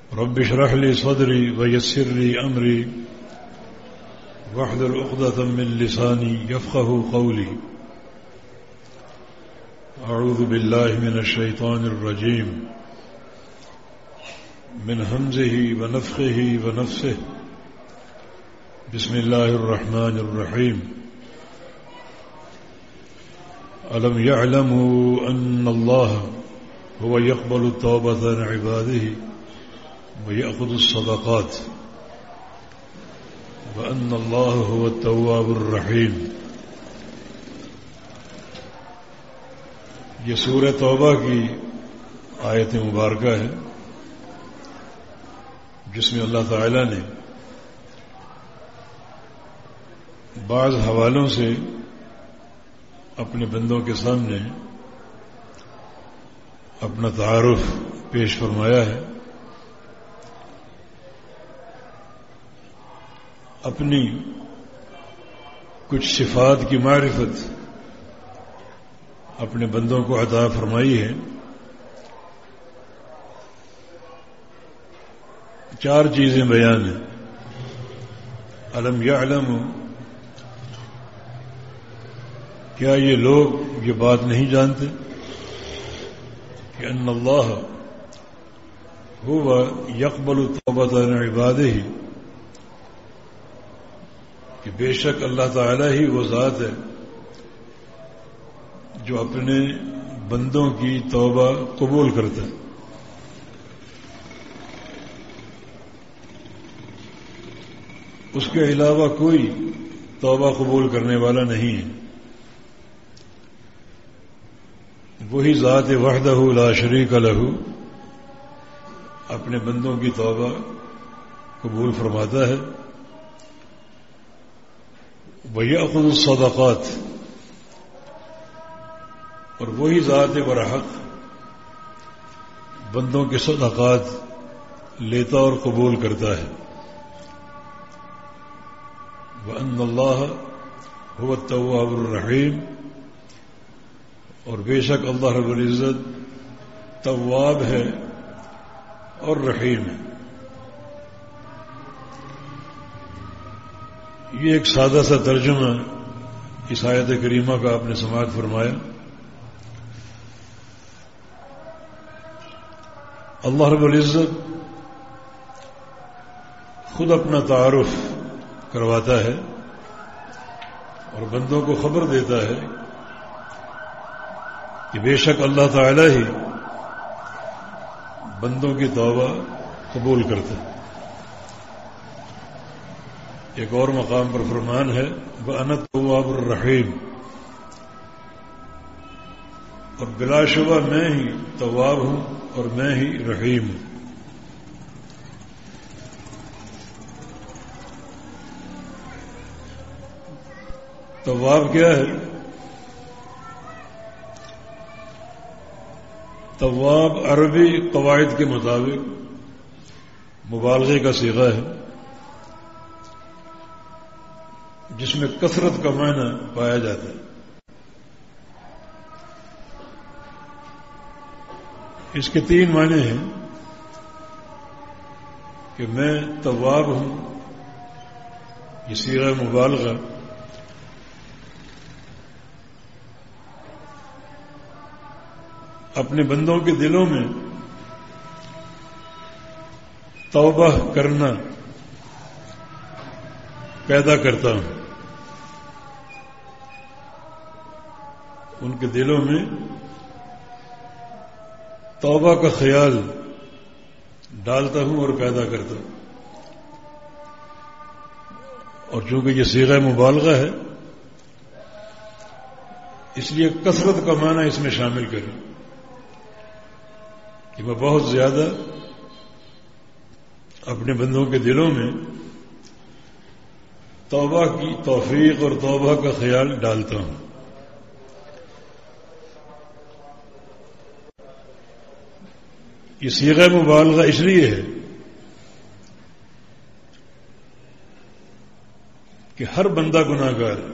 رب اشرح لي صدري ويسر لي أمري واحلل عقدة من لساني يفقهوا قولي أعوذ بالله من الشيطان الرجيم من همزه ونفخه ونفسه بسم الله الرحمن الرحيم ألم يعلموا أن الله هو يقبل التوبة عن عباده ويأخذ الصدقات وأن الله هو التواب الرحيم. یہ سورہ توبہ کی آیت مبارکہ ہے جس میں اللہ تعالی نے بعض حوالوں سے اپنے بندوں کے سامنے اپنا تعارف پیش فرمایا ہے، اپنی کچھ صفات کی معرفت اپنے بندوں کو عطا فرمائی ہے. چار چیزیں بیان ہیں. الم یعلم، کیا یہ لوگ یہ بات نہیں جانتے کہ ان اللہ هو یقبل التوبۃ عن عبادہ، کہ بے شک اللہ تعالی ہی وہ ذات ہے جو اپنے بندوں کی توبہ قبول کرتا ہے. اس کے علاوہ کوئی توبہ قبول کرنے والا نہیں ہے. وہی ذات وحدہ لا شریک لہ اپنے بندوں کی توبہ قبول فرماتا ہے. وَيَأْخُذُ الصَّدَقَاتِ، اور وہی ذات برحق بندوں کے صدقات لیتا اور قبول کرتا ہے. وَأَنَّ اللَّهَ هُوَ التَّوَّابُ الرَّحِيمُ، اور بے شک اللہ رب العزت تواب ہے اور رحیم ہے. یہ ایک سادہ سا ترجمہ اس آیت کریمہ کا آپ نے سماعت فرمایا. اللہ رب العزت خود اپنا تعارف کرواتا ہے اور بندوں کو خبر دیتا ہے کہ بے شک اللہ تعالی ہی بندوں کی توبہ قبول کرتا ہے. ایک اور مقام پر فرمان ہے وَأَنَا التَّوَّابُ الرَّحِيمُ، اور بلا شبہ میں ہی تواب ہوں اور میں ہی رحیم ہوں. تواب کیا ہے؟ تواب عربی قواعد کے مطابق مبالغے کا صیغہ ہے جس میں کثرت کا معنی پایا جاتا ہے. اس کے تین معنی ہیں کہ میں تواب ہوں، یہ صیغہ مبالغہ، اپنے بندوں کے دلوں میں توبہ کرنا پیدا کرتا ہوں، ان کے دلوں میں توبہ کا خیال ڈالتا ہوں اور پیدا کرتا ہوں. اور چونکہ یہ صیغہ مبالغہ ہے اس لیے کثرت کا معنی اس میں شامل کریں کہ میں بہت زیادہ اپنے بندوں کے دلوں میں توبہ کی توفیق اور توبہ کا خیال ڈالتا ہوں. یہ صیغہ مبالغہ اس لیے ہے کہ ہر بندہ گناہگار ہے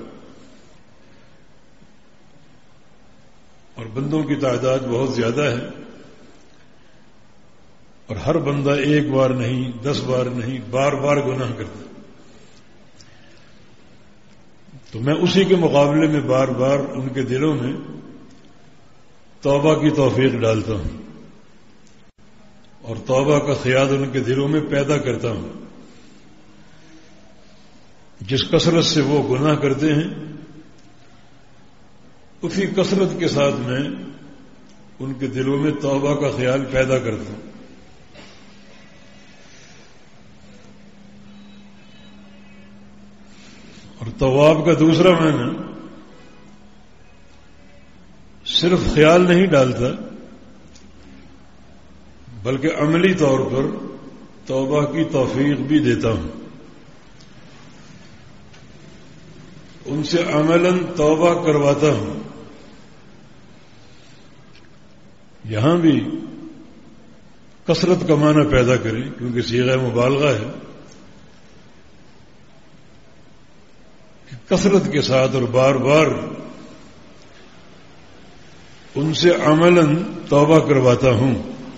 اور بندوں کی تعداد بہت زیادہ ہے. اور ہر بندہ ایک بار نہیں، 10 بار نہیں، بار بار گناہ کرتا ہے، تو میں اسی کے مقابلے میں بار بار ان کے دلوں میں توبہ کی توفیق ڈالتا ہوں اور توبہ کا خیال ان کے دلوں میں پیدا کرتا ہوں. جس کثرت سے وہ گناہ کرتے ہیں اسی کثرت کے ساتھ میں ان کے دلوں میں توبہ کا خیال پیدا کرتا ہوں. اور تواب کا دوسرا معنی صرف خیال نہیں ڈالتا بلکہ عملی طور پر توبہ کی توفیق بھی دیتا ہوں. ان سے عملاً توبہ کرواتا ہوں. یہاں بھی کثرت کا معنی پیدا کریں کیونکہ صیغہ مبالغہ ہے کہ کثرت کے ساتھ اور بار بار ان سے عملاً توبہ کرواتا ہوں.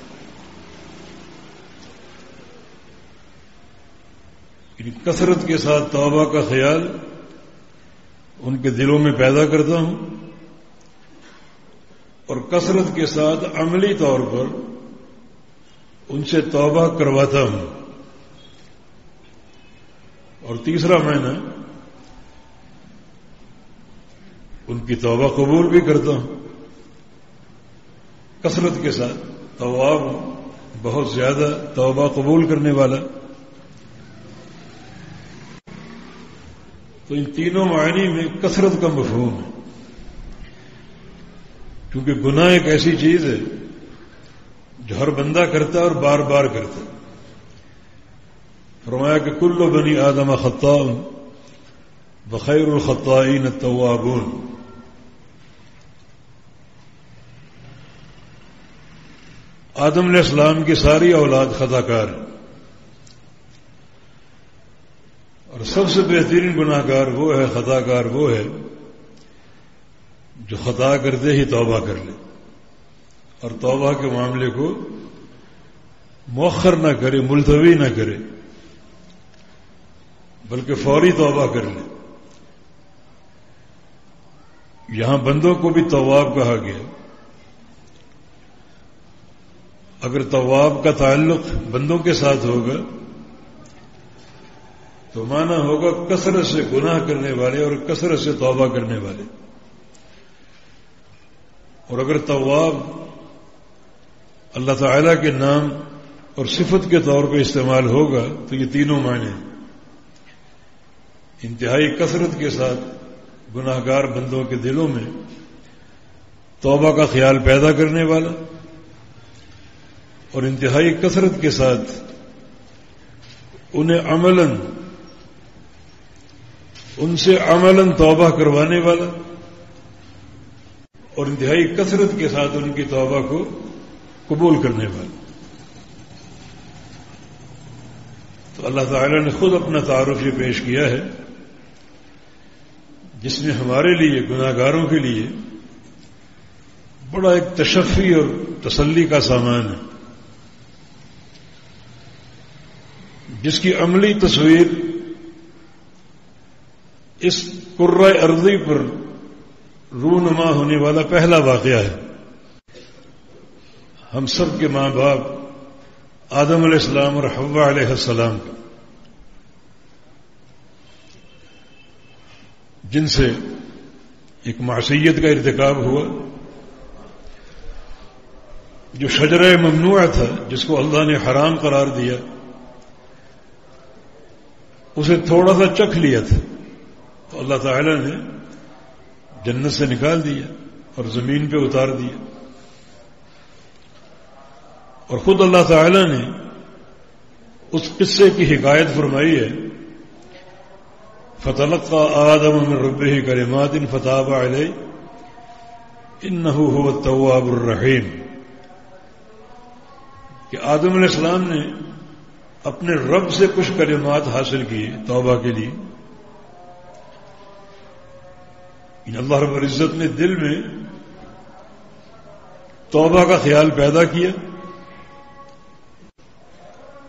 کثرت کے ساتھ توبہ کا خیال ان کے دلوں میں پیدا کرتا ہوں اور کثرت کے ساتھ عملی طور پر ان سے توبہ کرواتا ہوں. اور تیسرا معنی ان کی توبہ قبول بھی کرتا ہوں. کثرت کے ساتھ تواب بہت زیادہ توبہ قبول کرنے والا. تو ان تینوں معنی میں کثرت کا مفہوم ہے کیونکہ گناہ ایک ایسی چیز ہے جو ہر بندہ کرتا ہے اور بار بار کرتا ہے. فرمایا کہ کل بنی آدم خطاء وخیر الخطائین التوابون. آدم علیہ السلام کی ساری اولاد خطا کار ہے اور سب سے بہترین گناہ گار وہ ہے، خطا کار وہ ہے جو خطا کرتے ہی توبہ کر لے اور توبہ کے معاملے کو مؤخر نہ کرے، ملتوی نہ کرے بلکہ فوری توبہ کر لے. یہاں بندوں کو بھی تواب کہا گیا. اگر تواب کا تعلق بندوں کے ساتھ ہوگا تو معنی ہوگا کثرت سے گناہ کرنے والے اور کثرت سے توبہ کرنے والے. اور اگر تواب اللہ تعالی کے نام اور صفت کے طور پہ استعمال ہوگا تو یہ تینوں معنی انتہائی کثرت کے ساتھ گناہ گار بندوں کے دلوں میں توبہ کا خیال پیدا کرنے والا اور انتہائی کثرت کے ساتھ انہیں عملاً ان سے عملاً توبہ کروانے والا اور انتہائی کثرت کے ساتھ ان کی توبہ کو قبول کرنے والا. تو اللہ تعالی نے خود اپنا تعارف یہ پیش کیا ہے جس میں ہمارے لیے گناہ گاروں کے لیے بڑا ایک تشفی اور تسلی کا سامان ہے، جس کی عملی تصویر اس کرۂ ارضی پر رونما ہونے والا پہلا واقعہ ہے. ہم سب کے ماں باپ آدم علیہ السلام اور حوا علیہ السلام کا، جن سے ایک معصیت کا ارتکاب ہوا، جو شجرہ ممنوع تھا جس کو اللہ نے حرام قرار دیا، اسے تھوڑا سا چکھ لیا تھا تو اللہ تعالی نے جنت سے نکال دیا اور زمین پہ اتار دیا. اور خود اللہ تعالی نے اس قصے کی حکایت فرمائی ہے، فَتَلَقَّى آدَمُ مِن رَّبِّهِ كَلِمَاتٍ فَتَابَ عَلَيْهِ إِنَّهُ هُوَ التَّوَّابُ الرَّحِيمُ. کہ آدم علیہ السلام نے اپنے رب سے کچھ کلمات حاصل کیے توبہ کے لیے. اللہ رب العزت نے دل میں توبہ کا خیال پیدا کیا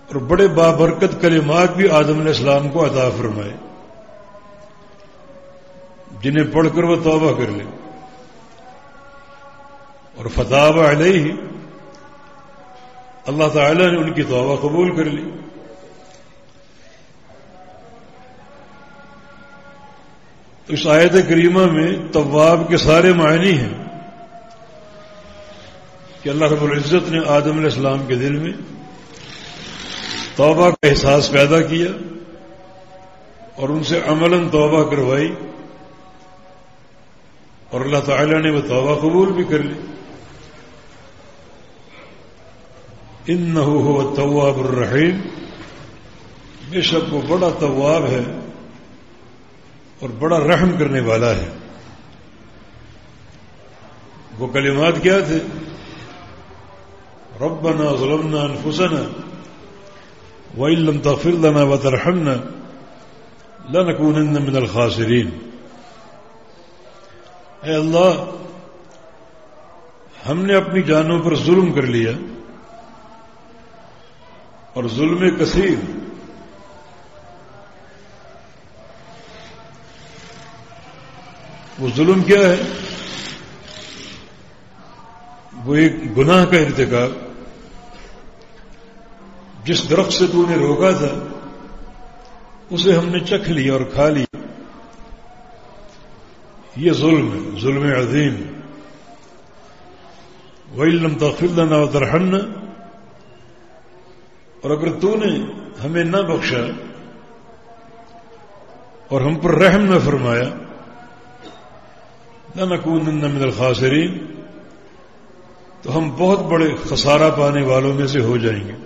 اور بڑے بابرکت کلمات بھی آدم علیہ السلام کو عطا فرمائے جنہیں پڑھ کر وہ توبہ کر لے. اور فتاب علیہ، اللہ تعالی نے ان کی توبہ قبول کر لی. تو اس آیت کریمہ میں تواب کے سارے معنی ہیں کہ اللہ رب العزت نے آدم علیہ السلام کے دل میں توبہ کا احساس پیدا کیا اور ان سے عملاً توبہ کروائی، اور اللہ تعالی نے وہ توبہ قبول بھی کر لی. انہ هو التواب الرحیم، بے شک وہ بڑا تواب ہے اور بڑا رحم کرنے والا ہے. وہ کلمات کیا تھے؟ ربنا ظلمنا انفسنا وإن لم تغفر لنا وترحمنا لنكونن من الخاسرین. اے اللہ، ہم نے اپنی جانوں پر ظلم کر لیا، اور ظلم کثیر. وہ ظلم کیا ہے؟ وہ ایک گناہ کا ارتکاب. جس درخت سے تو نے روکا تھا اسے ہم نے چکھ لیا اور کھا لیا. یہ ظلم ہے، ظلم عظیم. وَإِن لَّمْ تَغْفِرْ لَنَا وَتَرْحَمْنَا، اور اگر تو نے ہمیں نہ بخشا اور ہم پر رحم نہ فرمایا، لَنَكُونَنَّ مِنَ الْخَاسِرِينَ، تو ہم بہت بڑے خسارہ پانے والوں میں سے ہو جائیں گے.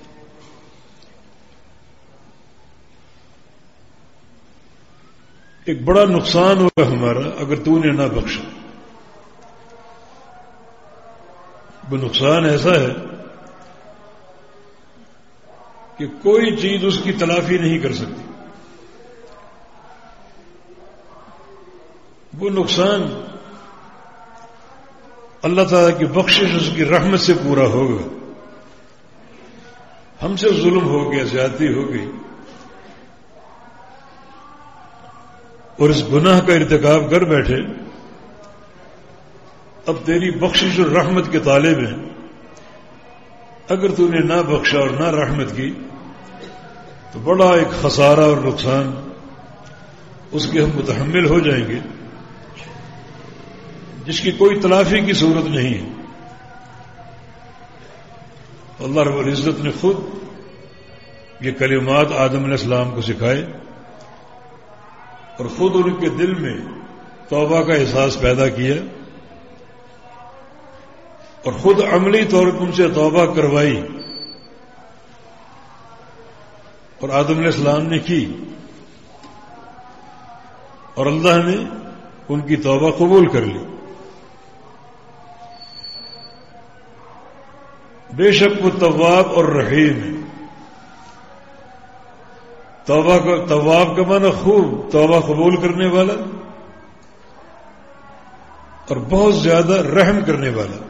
ایک بڑا نقصان ہوگا ہمارا اگر تو نے نہ بخشا. وہ نقصان ایسا ہے کہ کوئی چیز اس کی تلافی نہیں کر سکتی. وہ نقصان اللہ تعالیٰ کی بخشش، اس کی رحمت سے پورا ہوگا. ہم سے ظلم ہو گیا، زیادتی ہو گئی، اور اس گناہ کا ارتکاب کر بیٹھے. اب تیری بخشش اور رحمت کے طالب ہیں. اگر تو نے نہ بخشا اور نہ رحمت کی تو بڑا ایک خسارہ اور نقصان اس کے ہم متحمل ہو جائیں گے، جس کی کوئی تلافی کی صورت نہیں ہے. اللہ رب العزت نے خود یہ کلمات آدم علیہ السلام کو سکھائے اور خود ان کے دل میں توبہ کا احساس پیدا کیا اور خود عملی طور پر ان سے توبہ کروائی، اور آدم علیہ السلام نے کی اور اللہ نے ان کی توبہ قبول کر لی. بے شک وہ تواب اور رحیم ہے. تواب کا معنی خوب توبہ قبول کرنے والا اور بہت زیادہ رحم کرنے والا.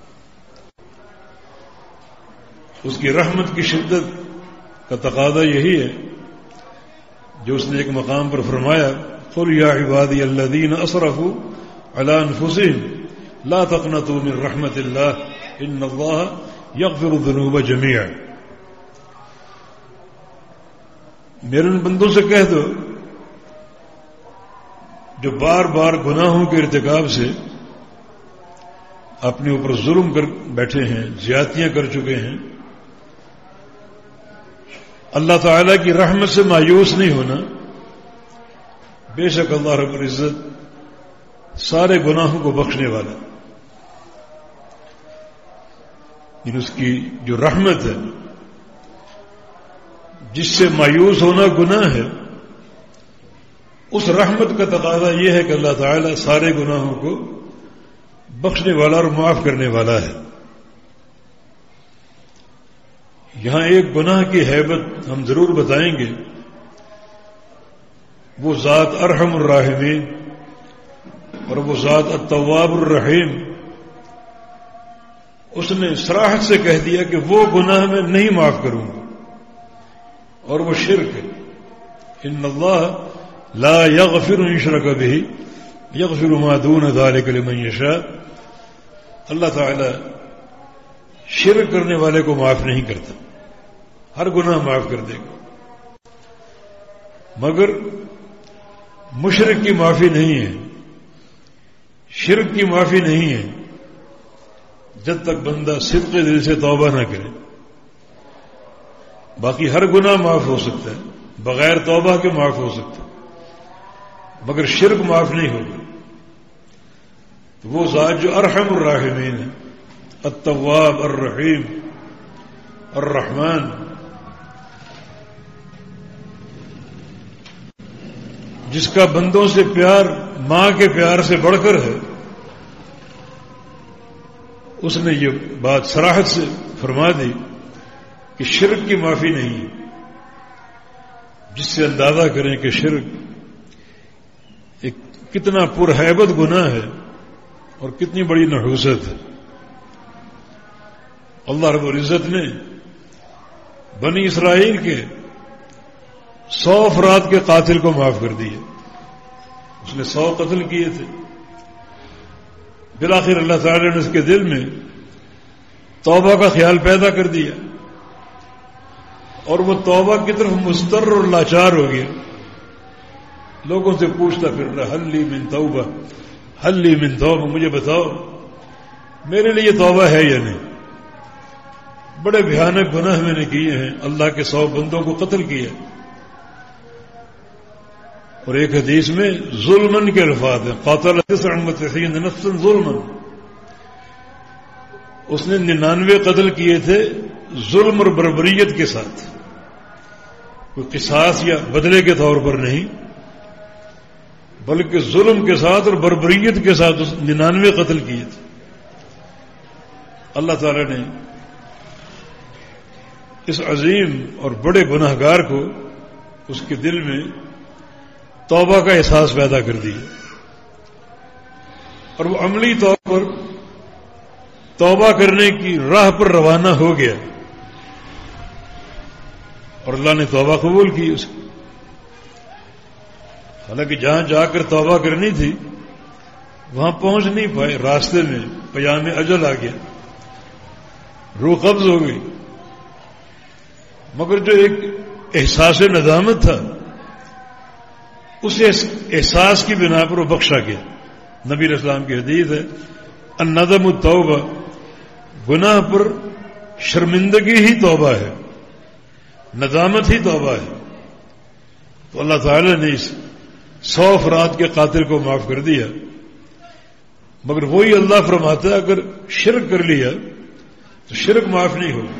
اس کی رحمت کی شدت کا تقاضا یہی ہے جو اس نے ایک مقام پر فرمایا، قل یا عبادی الذین اسرفوا علی انفسهم لا تقنطوا من رحمت اللہ ان اللہ یغفر الذنوب جميعا. میرے ان بندوں سے کہہ دو جو بار بار گناہوں کے ارتکاب سے اپنے اوپر ظلم کر بیٹھے ہیں، زیادتیاں کر چکے ہیں، اللہ تعالیٰ کی رحمت سے مایوس نہیں ہونا. بے شک اللہ رب العزت سارے گناہوں کو بخشنے والا. یعنی اس کی جو رحمت ہے، جس سے مایوس ہونا گناہ ہے، اس رحمت کا تقاضا یہ ہے کہ اللہ تعالیٰ سارے گناہوں کو بخشنے والا اور معاف کرنے والا ہے. یہاں ایک گناہ کی ہیبت ہم ضرور بتائیں گے. وہ ذات ارحم الراحمین اور وہ ذات التواب الرحیم، اس نے صراحت سے کہہ دیا کہ وہ گناہ میں نہیں معاف کروں گا. اور وہ شرک ہے. ان اللہ لا یغفر ان یشرک بہ یغفر ما دون ذلک لمن یشاء. اللہ تعالی شرک کرنے والے کو معاف نہیں کرتا، ہر گناہ معاف کر دے گا، مگر مشرک کی معافی نہیں ہے، شرک کی معافی نہیں ہے جب تک بندہ صدق دل سے توبہ نہ کرے. باقی ہر گناہ معاف ہو سکتا ہے، بغیر توبہ کے معاف ہو سکتا ہے، مگر شرک معاف نہیں ہوگا. تو وہ ذات جو ارحم الراحمین ہے، التواب الرحیم الرحمن، جس کا بندوں سے پیار ماں کے پیار سے بڑھ کر ہے، اس نے یہ بات صراحت سے فرما دی کہ شرک کی معافی نہیں ہے. جس سے اندازہ کریں کہ شرک ایک کتنا پرہیبت گناہ ہے اور کتنی بڑی نحوست ہے. اللہ رب العزت نے بنی اسرائیل کے 100 افراد کے قاتل کو معاف کر دیا. اس نے 100 قتل کیے تھے. بالآخر اللہ تعالی نے اس کے دل میں توبہ کا خیال پیدا کر دیا اور وہ توبہ کی طرف مضطر اور لاچار ہو گیا. لوگوں سے پوچھتا پھر رہا حل لی من توبہ، حل لی من توبہ، مجھے بتاؤ میرے لیے توبہ ہے یا نہیں. بڑے بھیانک گناہ میں نے کیے ہیں، اللہ کے 100 بندوں کو قتل کیا. اور ایک حدیث میں ظلمن کے الفاظ ہیں، قاتل 99 نفسا ظلمن. اس نے 99 قتل کیے تھے ظلم اور بربریت کے ساتھ، کوئی قصاص یا بدلے کے طور پر نہیں، بلکہ ظلم کے ساتھ اور بربریت کے ساتھ اس 99 قتل کیے تھے. اللہ تعالی نے اس عظیم اور بڑے گناہ گار کو اس کے دل میں توبہ کا احساس پیدا کر دیا اور وہ عملی طور پر توبہ کرنے کی راہ پر روانہ ہو گیا اور اللہ نے توبہ قبول کی اس کی. حالانکہ جہاں جا کر توبہ کرنی تھی وہاں پہنچ نہیں پائے، راستے میں پیام اجل آ گیا، روح قبض ہو گئی. مگر جو ایک احساس ندامت تھا اس احساس کی بنا پر وہ بخشا گیا. نبی علیہ السلام کی حدیث ہے الندم التوبہ، گناہ پر شرمندگی ہی توبہ ہے، ندامت ہی توبہ ہے. تو اللہ تعالی نے اس 100 افراد کے قاتل کو معاف کر دیا. مگر وہی اللہ فرماتا ہے اگر شرک کر لیا تو شرک معاف نہیں ہوگا.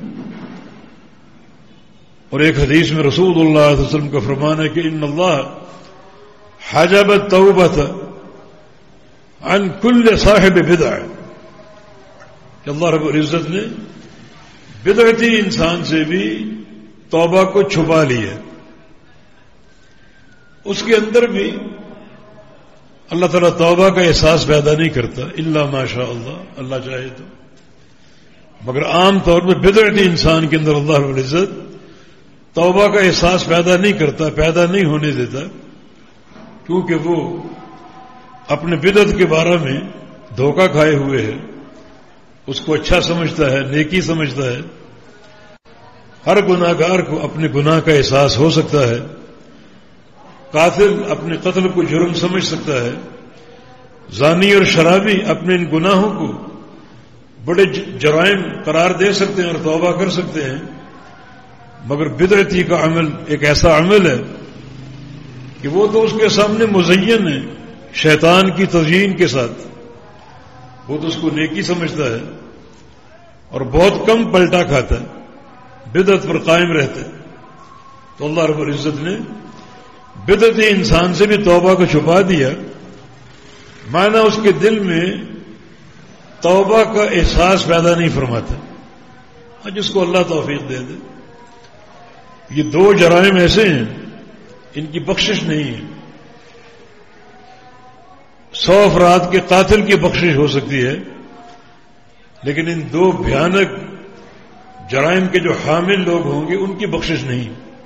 اور ایک حدیث میں رسول اللہ صلی اللہ علیہ وسلم کا فرمان ہے کہ ان اللہ حجب التوبۃ عن کل صاحب بدع، کہ اللہ رب العزت نے بدعتی انسان سے بھی توبہ کو چھپا لیا. اس کے اندر بھی اللہ تعالیٰ توبہ کا احساس پیدا نہیں کرتا الا ما شاء اللہ، اللہ چاہے تو. مگر عام طور پر بدعتی انسان کے اندر اللہ رب العزت توبہ کا احساس پیدا نہیں کرتا، پیدا نہیں ہونے دیتا، کیونکہ وہ اپنے بدعت کے بارے میں دھوکہ کھائے ہوئے ہے، اس کو اچھا سمجھتا ہے، نیکی سمجھتا ہے. ہر گناہ گار کو اپنے گناہ کا احساس ہو سکتا ہے، قاتل اپنے قتل کو جرم سمجھ سکتا ہے، زانی اور شرابی اپنے ان گناہوں کو بڑے جرائم قرار دے سکتے ہیں اور توبہ کر سکتے ہیں. مگر بدعتی کا عمل ایک ایسا عمل ہے کہ وہ تو اس کے سامنے مزین ہے شیطان کی تزیین کے ساتھ، وہ تو اس کو نیکی سمجھتا ہے اور بہت کم پلٹا کھاتا ہے، بدعت پر قائم رہتا ہے. تو اللہ رب العزت نے بدعتی انسان سے بھی توبہ کو چھپا دیا، معنی اس کے دل میں توبہ کا احساس پیدا نہیں فرماتا. جس کو اللہ توفیق دے دے. یہ 2 جرائم ایسے ہیں ان کی بخشش نہیں ہے. 100 افراد کے قاتل کی بخشش ہو سکتی ہے، لیکن ان 2 بھیانک جرائم کے جو حامل لوگ ہوں گے ان کی بخشش نہیں.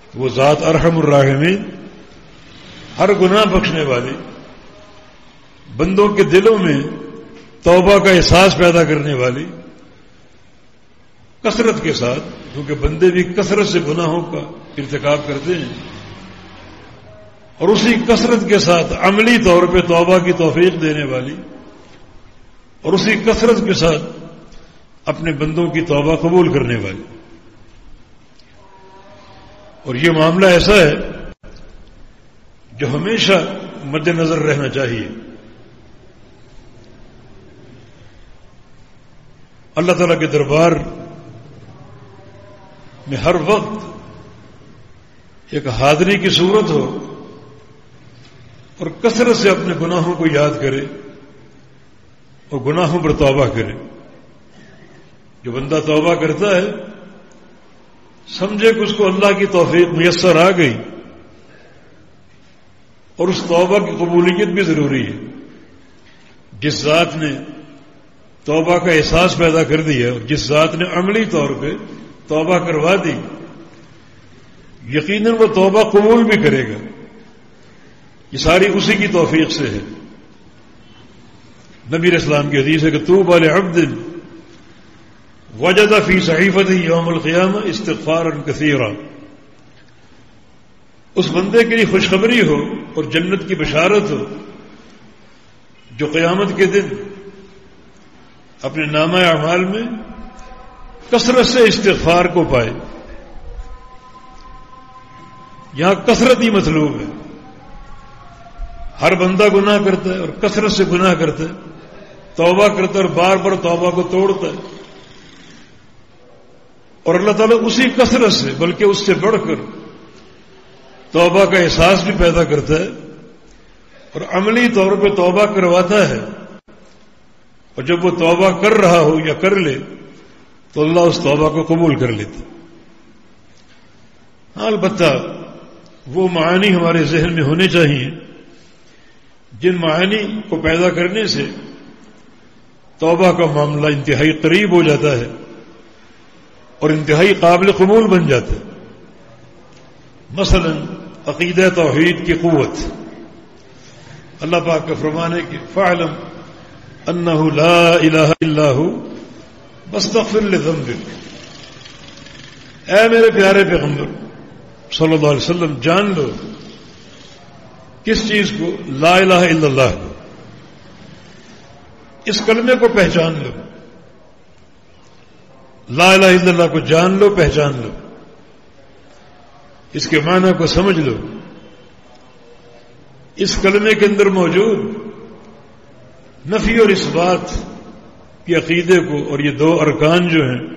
وہ ذات ارحم الراحمین، ہر گناہ بخشنے والی، بندوں کے دلوں میں توبہ کا احساس پیدا کرنے والی، کثرت کے ساتھ، کیونکہ بندے بھی کثرت سے گناہوں کا ارتکاب کرتے ہیں، اور اسی کثرت کے ساتھ عملی طور پہ توبہ کی توفیق دینے والی، اور اسی کثرت کے ساتھ اپنے بندوں کی توبہ قبول کرنے والی۔ اور یہ معاملہ ایسا ہے جو ہمیشہ مد نظر رہنا چاہیے۔ اللہ تعالیٰ کے دربار میں ہر وقت ایک حاضری کی صورت ہو اور کثرت سے اپنے گناہوں کو یاد کرے اور گناہوں پر توبہ کرے۔ جو بندہ توبہ کرتا ہے سمجھے کہ اس کو اللہ کی توفیق میسر آ گئی، اور اس توبہ کی قبولیت بھی ضروری ہے۔ جس ذات نے توبہ کا احساس پیدا کر دیا اور جس ذات نے عملی طور پہ توبہ کروا دی، یقیناً وہ توبہ قبول بھی کرے گا۔ یہ ساری اسی کی توفیق سے ہے۔ نبی علیہ السلام کی حدیث ہے کہ طوبی لعبد وجد فی صحیفتہ یوم القیامہ استغفارا کثیرا، اس بندے کے لیے خوشخبری ہو اور جنت کی بشارت ہو جو قیامت کے دن اپنے نامہ اعمال میں کثرت سے استغفار کو پائے۔ یہاں کثرت ہی مطلوب ہے۔ ہر بندہ گناہ کرتا ہے اور کثرت سے گناہ کرتا ہے، توبہ کرتا ہے اور بار بار توبہ کو توڑتا ہے، اور اللہ تعالیٰ اسی کثرت سے بلکہ اس سے بڑھ کر توبہ کا احساس بھی پیدا کرتا ہے اور عملی طور پہ توبہ کرواتا ہے، اور جب وہ توبہ کر رہا ہو یا کر لے تو اللہ اس توبہ کو قبول کر لیتا۔ ہاں، البتہ وہ معانی ہمارے ذہن میں ہونے چاہیے جن معانی کو پیدا کرنے سے توبہ کا معاملہ انتہائی قریب ہو جاتا ہے اور انتہائی قابل قبول بن جاتا ہے۔ مثلا عقیدہ توحید کی قوت، اللہ پاک کا فرمان ہے کہ فاعلم انہ لا الہ الا ہو واستغفر لذنبک۔ اے میرے پیارے پیغمبر صلی اللہ علیہ وسلم، جان لو کس چیز کو؟ لا الہ الا اللہ کو، اس کلمے کو پہچان لو، لا الہ الا اللہ کو جان لو، پہچان لو، اس کے معنی کو سمجھ لو۔ اس کلمے کے اندر موجود نفی اور اس بات کے عقیدے کو اور یہ دو ارکان جو ہیں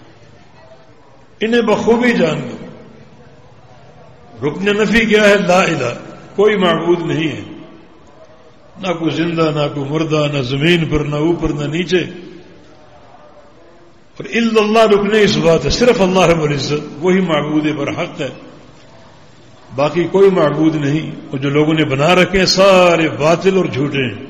انہیں بخوبی جان لو۔ رکن نفی کیا ہے؟ لا الہ، کوئی معبود نہیں ہے، نہ کوئی زندہ، نہ کوئی مردہ، نہ زمین پر، نہ اوپر، نہ نیچے، اور الا اللہ رکن اس بات ہے، صرف اللہ رب العزت وہی معبود برحق ہے، باقی کوئی معبود نہیں، اور جو لوگوں نے بنا رکھے ہیں سارے باطل اور جھوٹے ہیں۔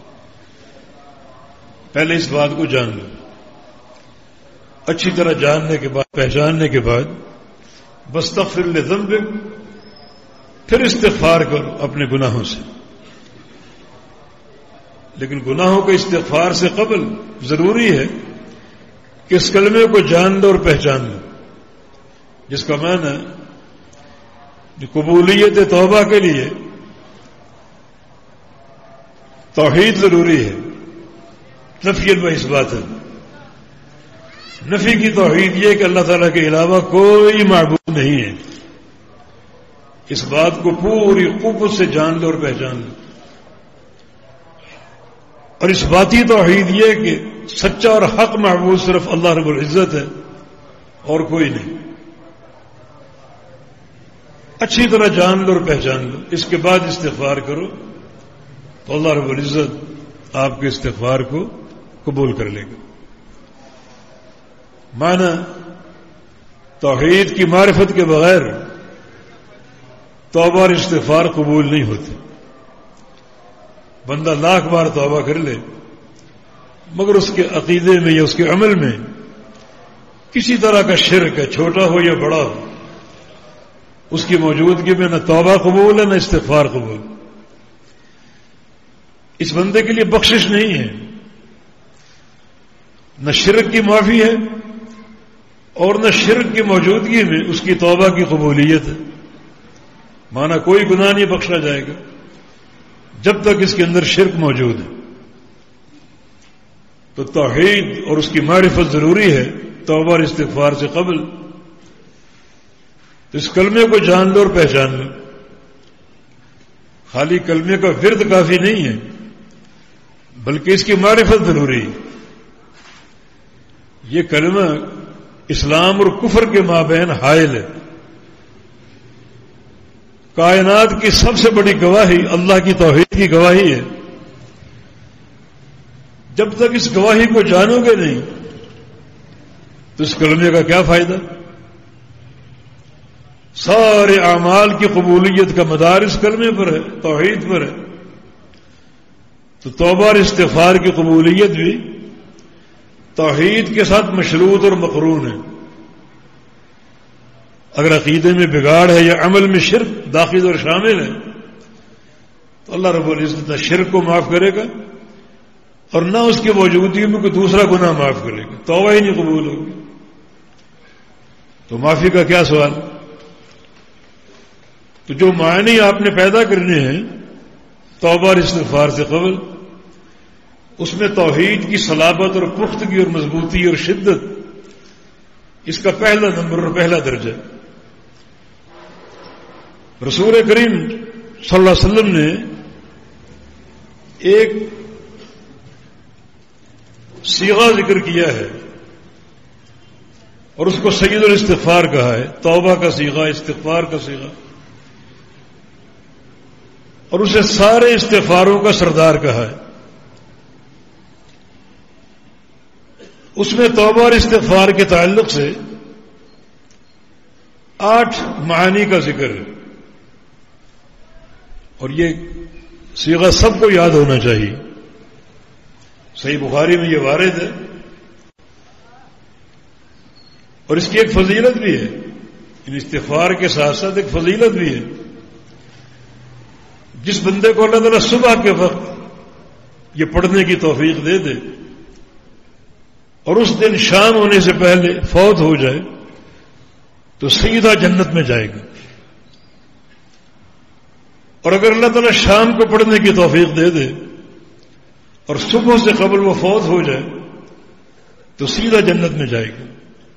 پہلے اس بات کو جان لو، اچھی طرح جاننے کے بعد، پہچاننے کے بعد واستغفر لذنبک، پھر استغفار کرو اپنے گناہوں سے۔ لیکن گناہوں کے استغفار سے قبل ضروری ہے کہ اس کلمے کو جان لو اور پہچان لو، جس کا معنی ہے جو قبولیت توبہ کے لیے توحید ضروری ہے، نفی و اثبات ہے۔ نفی کی توحید یہ کہ اللہ تعالیٰ کے علاوہ کوئی معبود نہیں ہے، اس بات کو پوری قوت سے جان لو اور پہچان لو۔ اور اس باتی توحید یہ کہ سچا اور حق معبود صرف اللہ رب العزت ہے اور کوئی نہیں۔ اچھی طرح جان لو اور پہچان لو، اس کے بعد استغفار کرو تو اللہ رب العزت آپ کے استغفار کو قبول کر لے گا۔ معنی توحید کی معرفت کے بغیر توبہ اور استغفار قبول نہیں ہوتے۔ بندہ لاکھ بار توبہ کر لے مگر اس کے عقیدے میں یا اس کے عمل میں کسی طرح کا شرک ہے، چھوٹا ہو یا بڑا ہو، اس کی موجودگی میں نہ توبہ قبول ہے نہ استغفار قبول. اس بندے کے لیے بخشش نہیں ہے، نہ شرک کی معافی ہے اور نہ شرک کی موجودگی میں اس کی توبہ کی قبولیت ہے. مانا کوئی گناہ نہیں بخشا جائے گا جب تک اس کے اندر شرک موجود ہے. تو توحید اور اس کی معرفت ضروری ہے توبہ اور استغفار سے قبل. تو اس کلمے کو جان لو اور پہچان لو. خالی کلمے کا ورد کافی نہیں ہے بلکہ اس کی معرفت ضروری ہے. یہ کلمہ اسلام اور کفر کے مابین حائل ہے. کائنات کی سب سے بڑی گواہی اللہ کی توحید کی گواہی ہے. جب تک اس گواہی کو جانو گے نہیں تو اس کلمے کا کیا فائدہ؟ سارے اعمال کی قبولیت کا مدار اس کلمے پر ہے، توحید پر ہے. تو توبہ اور استغفار کی قبولیت بھی توحید کے ساتھ مشروط اور مقرون ہے. اگر عقیدے میں بگاڑ ہے یا عمل میں شرک داخل اور شامل ہے تو اللہ رب العزت نہ شرک کو معاف کرے گا اور نہ اس کی موجودگی میں کوئی دوسرا گناہ معاف کرے گا. توبہ ہی نہیں قبول ہوگی تو معافی کا کیا سوال؟ تو جو معنی آپ نے پیدا کرنے ہیں توبہ اور استغفار سے قبل، اس میں توحید کی صلابت اور پختگی اور مضبوطی اور شدت اس کا پہلا نمبر اور پہلا درجہ. رسول کریم صلی اللہ علیہ وسلم نے ایک صیغہ ذکر کیا ہے اور اس کو سید الاستغفار کہا ہے. توبہ کا صیغہ، استغفار کا صیغہ، اور اسے سارے استغفاروں کا سردار کہا ہے. اس میں توبہ اور استغفار کے تعلق سے 8 معانی کا ذکر ہے اور یہ صیغہ سب کو یاد ہونا چاہیے. صحیح بخاری میں یہ وارد ہے اور اس کی ایک فضیلت بھی ہے. ان استغفار کے ساتھ ساتھ ایک فضیلت بھی ہے. جس بندے کو اللہ تعالیٰ صبح کے وقت یہ پڑھنے کی توفیق دے دے اور اس دن شام ہونے سے پہلے فوت ہو جائے تو سیدھا جنت میں جائے گا. اور اگر اللہ تعالیٰ شام کو پڑھنے کی توفیق دے دے اور صبح سے قبل وہ فوت ہو جائے تو سیدھا جنت میں جائے گا.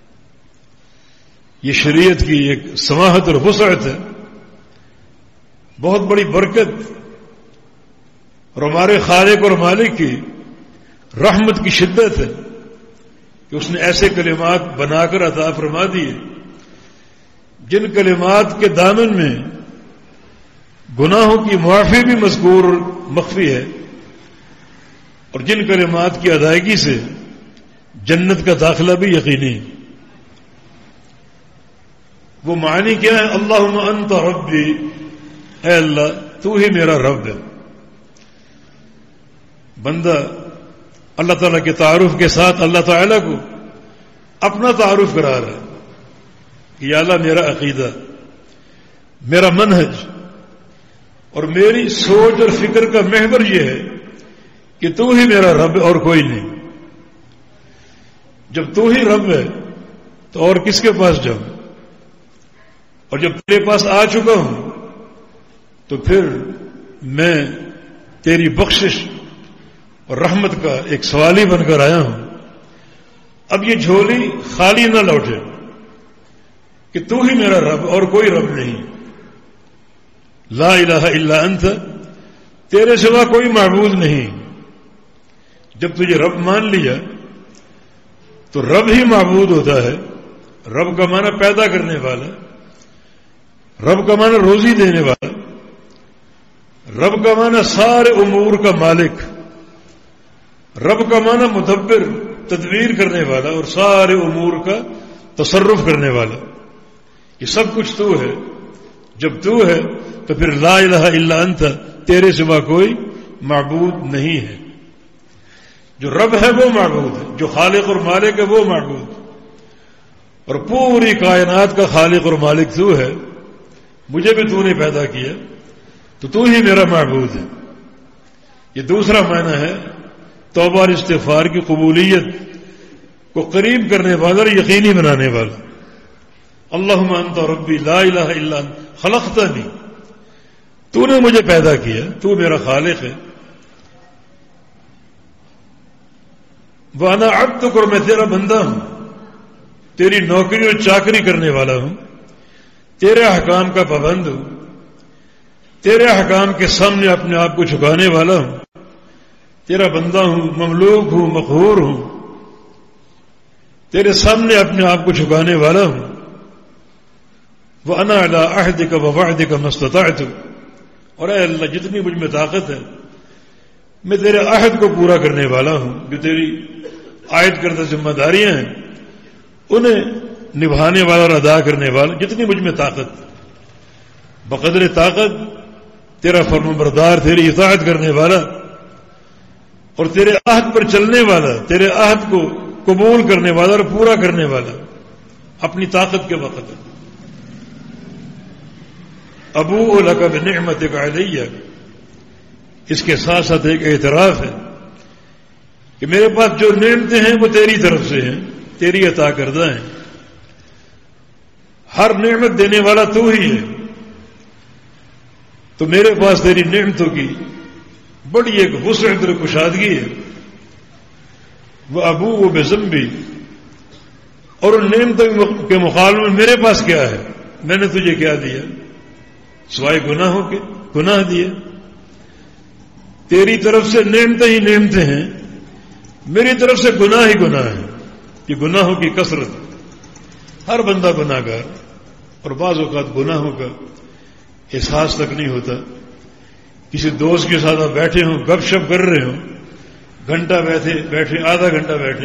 یہ شریعت کی ایک سماحت اور وسعت ہے، بہت بڑی برکت اور ہمارے خالق اور مالک کی رحمت کی شدت ہے کہ اس نے ایسے کلمات بنا کر عطا فرما دیے جن کلمات کے دامن میں گناہوں کی معافی بھی مذکور مخفی ہے اور جن کلمات کی ادائیگی سے جنت کا داخلہ بھی یقینی ہے. وہ معنی کیا ہے؟ اللہم انت ربی، اے اللہ تو ہی میرا رب ہے. بندہ اللہ تعالیٰ کے تعارف کے ساتھ اللہ تعالیٰ کو اپنا تعارف کرا رہا ہے کہ یا اللہ میرا عقیدہ، میرا منہج اور میری سوچ اور فکر کا محور یہ ہے کہ تو ہی میرا رب ہے اور کوئی نہیں. جب تو ہی رب ہے تو اور کس کے پاس جاؤں؟ اور جب تیرے پاس آ چکا ہوں تو پھر میں تیری بخشش اور رحمت کا ایک سوالی بن کر آیا ہوں. اب یہ جھولی خالی نہ لوٹے کہ تو ہی میرا رب اور کوئی رب نہیں. لا الہ الا انت، تیرے سوا کوئی معبود نہیں. جب تجھے رب مان لیا تو رب ہی معبود ہوتا ہے. رب کا معنی پیدا کرنے والا، رب کا معنی روزی دینے والا، رب کا معنی سارے امور کا مالک، رب کا معنی مدبر تدبیر کرنے والا اور سارے امور کا تصرف کرنے والا. یہ سب کچھ تو ہے. جب تو ہے تو پھر لا الہ الا انت، تیرے سوا کوئی معبود نہیں ہے. جو رب ہے وہ معبود ہے، جو خالق اور مالک ہے وہ معبود، اور پوری کائنات کا خالق اور مالک تو ہے. مجھے بھی تو نے پیدا کیا تو تو ہی میرا معبود ہے. یہ دوسرا معنی ہے توبہ اور استغفار کی قبولیت کو قریب کرنے والا اور یقینی بنانے والا. اللہم انت ربی لا الہ الا انت خلقتنی، تو نے مجھے پیدا کیا، تو میرا خالق ہے. وانا عبدک، اور میں تیرا بندہ ہوں، تیری نوکری اور چاکری کرنے والا ہوں، تیرے احکام کا پابند ہوں، تیرے احکام کے سامنے اپنے آپ کو جھکانے والا ہوں، تیرا بندہ ہوں، مملوک ہوں، مقہور ہوں، تیرے سامنے اپنے آپ کو جھکانے والا ہوں. وَأَنَا عَلَىٰ عَهْدِكَ وَوَعْدِكَ مَا اسْتَطَعْتُ، اور اے اللہ جتنی مجھ میں طاقت ہے میں تیرے عہد کو پورا کرنے والا ہوں، جو تیری عائد کردہ ذمہ داریاں ہیں انہیں نبھانے والا اور ادا کرنے والا، جتنی مجھ میں طاقت، بقدر طاقت تیرا فرمانبردار، تیری اطاعت کرنے والا اور تیرے عہد پر چلنے والا، تیرے عہد کو قبول کرنے والا اور پورا کرنے والا اپنی طاقت کے وقت. ابوء لک بنعمتک علیہ، اس کے ساتھ ساتھ ایک اعتراف ہے کہ میرے پاس جو نعمتیں ہیں وہ تیری طرف سے ہیں، تیری عطا کردہ ہیں. ہر نعمت دینے والا تو ہی ہے، تو میرے پاس تیری نعمتوں کی بڑی ایک وسعت اور کشادگی ہے. وہ ابوء بذنبی، اور ان نعمتوں کے مقابلے میں میرے پاس کیا ہے؟ میں نے تجھے کیا دیا سوائے گناہوں کے؟ گناہ دیے. تیری طرف سے نعمتیں ہی نعمتیں ہیں، میری طرف سے گناہ ہی گناہ ہے. کہ گناہوں کی کثرت، ہر بندہ گناہ گار، اور بعض اوقات گناہوں کا احساس تک نہیں ہوتا. کسی دوست کے ساتھ آپ بیٹھے ہوں، گپ شپ کر رہے ہوں، گھنٹہ بیٹھے آدھا گھنٹہ بیٹھے،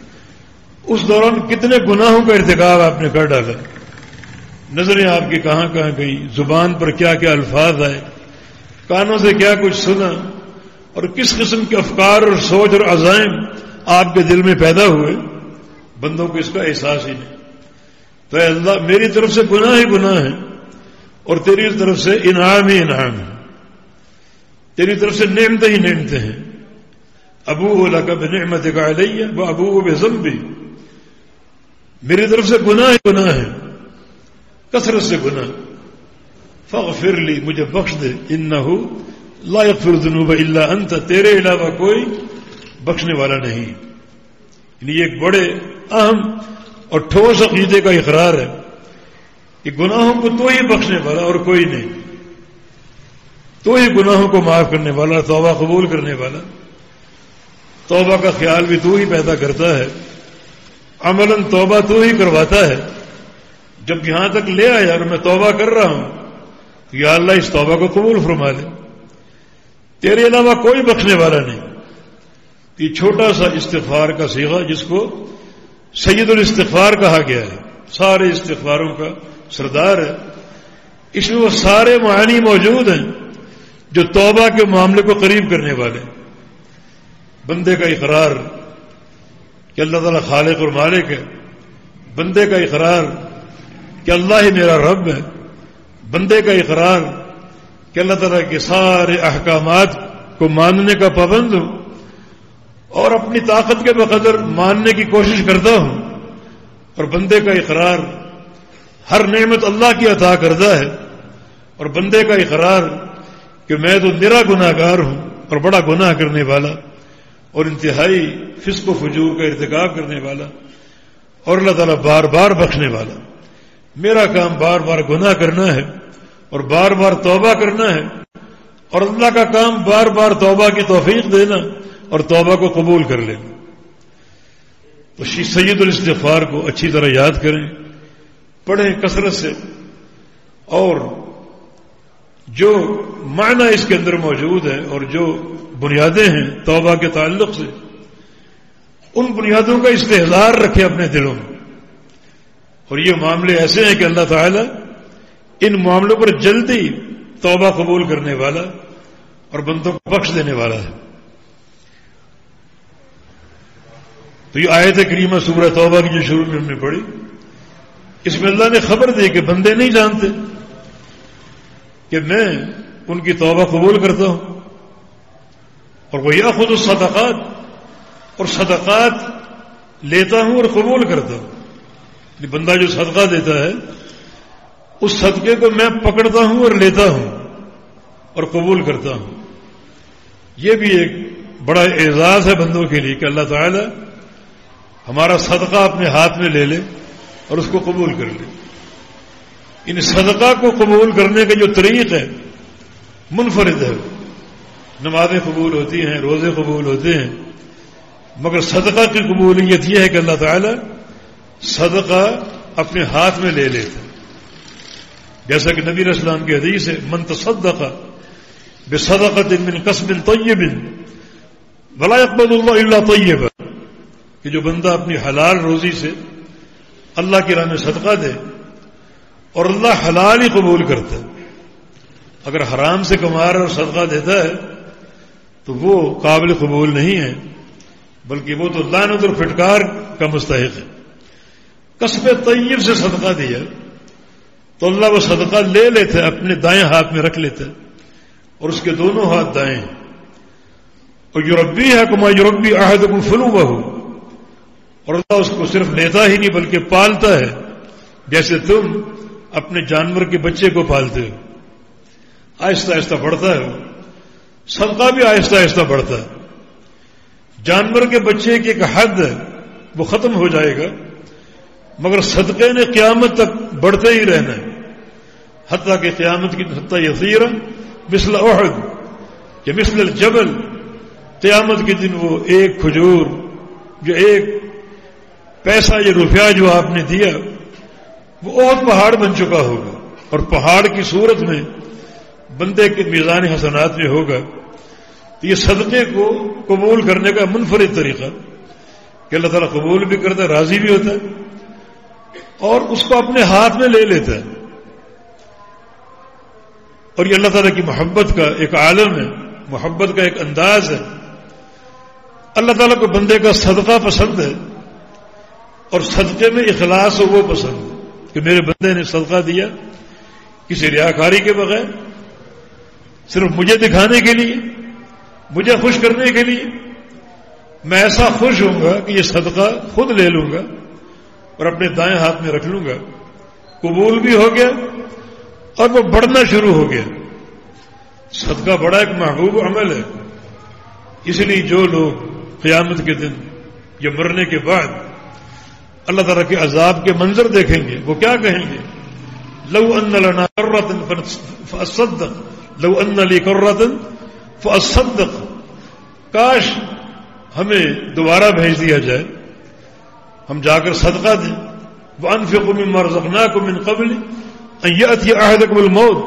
اس دوران کتنے گناہوں کا ارتکاب آپ نے کر ڈالا. نظریں آپ کی کہاں کہاں گئی، زبان پر کیا کیا الفاظ آئے، کانوں سے کیا کچھ سنا، اور کس قسم کے افکار اور سوچ اور عزائم آپ کے دل میں پیدا ہوئے، بندوں کو اس کا احساس ہی نہیں. تو اے اللہ میری طرف سے گناہ ہی گناہ ہے اور تیری طرف سے انعام ہی انعام ہے، تیری طرف سے نعمتیں ہی نعمتیں ہیں. ابوء لک بنعمتک علیہ وابوء بذنبی، میری طرف سے گناہ ہی گناہ ہے، کثرت سے گناہ. فاغفر لی، مجھے بخش دے، انہ لا یغفر الذنوب الا انت، تیرے علاوہ کوئی بخشنے والا نہیں. یعنی یہ ایک بڑے اہم اور ٹھوس عقیدے کا اقرار ہے کہ گناہوں کو تو ہی بخشنے والا اور کوئی نہیں، تو ہی گناہوں کو معاف کرنے والا، توبہ قبول کرنے والا. توبہ کا خیال بھی تو ہی پیدا کرتا ہے، عملاً توبہ تو ہی کرواتا ہے. جب یہاں تک لے آیا اور میں توبہ کر رہا ہوں تو یا اللہ اس توبہ کو قبول فرما لے، تیرے علاوہ کوئی بخشنے والا نہیں. یہ چھوٹا سا استغفار کا صیغہ جس کو سید الاستغفار کہا گیا ہے، سارے استغفاروں کا سردار ہے، اس میں وہ سارے معانی موجود ہیں جو توبہ کے معاملے کو قریب کرنے والے. بندے کا اقرار کہ اللہ تعالیٰ خالق اور مالک ہے، بندے کا اقرار کہ اللہ ہی میرا رب ہے، بندے کا اقرار کہ اللہ تعالیٰ کے سارے احکامات کو ماننے کا پابند ہوں اور اپنی طاقت کے بقدر ماننے کی کوشش کرتا ہوں. اور بندے کا اقرار ہر نعمت اللہ کی عطا کردہ ہے، اور بندے کا اقرار کہ میں تو نرا گناہ گار ہوں اور بڑا گناہ کرنے والا اور انتہائی فسق و فجور کا ارتکاب کرنے والا، اور اللہ تعالیٰ بار بار بخشنے والا. میرا کام بار بار گناہ کرنا ہے اور بار بار توبہ کرنا ہے، اور اللہ کا کام بار بار توبہ کی توفیق دینا اور توبہ کو قبول کر لینا. تو سید الاستغفار کو اچھی طرح یاد کریں، پڑھیں کثرت سے، اور جو معنی اس کے اندر موجود ہے اور جو بنیادیں ہیں توبہ کے تعلق سے، ان بنیادوں کا استحضار رکھیں اپنے دلوں میں. اور یہ معاملے ایسے ہیں کہ اللہ تعالیٰ ان معاملوں پر جلدی توبہ قبول کرنے والا اور بندوں کو بخش دینے والا ہے. تو یہ آیت کریمہ سورہ توبہ کی جو شروع میں ہم نے پڑھی، اس میں اللہ نے خبر دی کہ بندے نہیں جانتے کہ میں ان کی توبہ قبول کرتا ہوں، اور وہ یاخذ الصدقات، اور صدقات لیتا ہوں اور قبول کرتا ہوں. بندہ جو صدقہ دیتا ہے اس صدقے کو میں پکڑتا ہوں اور لیتا ہوں اور قبول کرتا ہوں. یہ بھی ایک بڑا اعزاز ہے بندوں کے لیے کہ اللہ تعالی ہمارا صدقہ اپنے ہاتھ میں لے لے اور اس کو قبول کر لے. ان صدقہ کو قبول کرنے کا جو طریق ہے منفرد ہے. نمازیں قبول ہوتی ہیں، روزے قبول ہوتے ہیں، مگر صدقہ کی قبولیت یہ ہے کہ اللہ تعالی صدقہ اپنے ہاتھ میں لے لیتے. جیسا کہ نبی علیہ السلام کی حدیث ہے، من تصدق بصدقۃ من کسب طیب ولا يقبل اللہ الا طیبا، کہ جو بندہ اپنی حلال روزی سے اللہ کی راہ میں صدقہ دے اور اللہ حلال ہی قبول کرتا ہے. اگر حرام سے کما رہا اور صدقہ دیتا ہے تو وہ قابل قبول نہیں ہے، بلکہ وہ تو لعنت اور پھٹکار کا مستحق ہے. کسب طیب سے صدقہ دیا تو اللہ وہ صدقہ لے لیتے، اپنے دائیں ہاتھ میں رکھ لیتے، اور اس کے دونوں ہاتھ دائیں ہیں. اور یربیھا کما یربی احدکم فلوہ، اور اللہ اس کو صرف لیتا ہی نہیں بلکہ پالتا ہے جیسے تم اپنے جانور کے بچے کو پالتے ہو. آہستہ آہستہ بڑھتا ہے، صدقہ بھی آہستہ آہستہ بڑھتا ہے. جانور کے بچے کی ایک حد ہے وہ ختم ہو جائے گا، مگر صدقے نے قیامت تک بڑھتے ہی رہنا ہے، حتیٰ کہ قیامت کی حتیٰ یصیر مثل احد، کہ مثل الجبل. قیامت کے دن وہ ایک کھجور، جو ایک پیسہ یا روپیہ جو آپ نے دیا وہ اور پہاڑ بن چکا ہوگا، اور پہاڑ کی صورت میں بندے کے میزان حسنات میں ہوگا. تو یہ صدقے کو قبول کرنے کا منفرد طریقہ کہ اللہ تعالیٰ قبول بھی کرتا ہے، راضی بھی ہوتا ہے، اور اس کو اپنے ہاتھ میں لے لیتا ہے. اور یہ اللہ تعالیٰ کی محبت کا ایک عالم ہے، محبت کا ایک انداز ہے. اللہ تعالیٰ کو بندے کا صدقہ پسند ہے، اور صدقے میں اخلاص ہو وہ پسند ہے کہ میرے بندے نے صدقہ دیا کسی ریاکاری کے بغیر، صرف مجھے دکھانے کے لیے، مجھے خوش کرنے کے لیے. میں ایسا خوش ہوں گا کہ یہ صدقہ خود لے لوں گا اور اپنے دائیں ہاتھ میں رکھ لوں گا. قبول بھی ہو گیا اور وہ بڑھنا شروع ہو گیا. صدقہ بڑا ایک محبوب عمل ہے. اس لیے جو لوگ قیامت کے دن یا مرنے کے بعد اللہ تعالیٰ کے عذاب کے منظر دیکھیں گے وہ کیا کہیں گے؟ لو ان لنا کرۃ فاصدق، لو ان لی کرۃ فاصدق، کاش ہمیں دوبارہ بھیج دیا جائے، ہم جا کر صدقہ دیں. وانفقوا مما رزقناکم من قبل ان یأتی احدکم الموت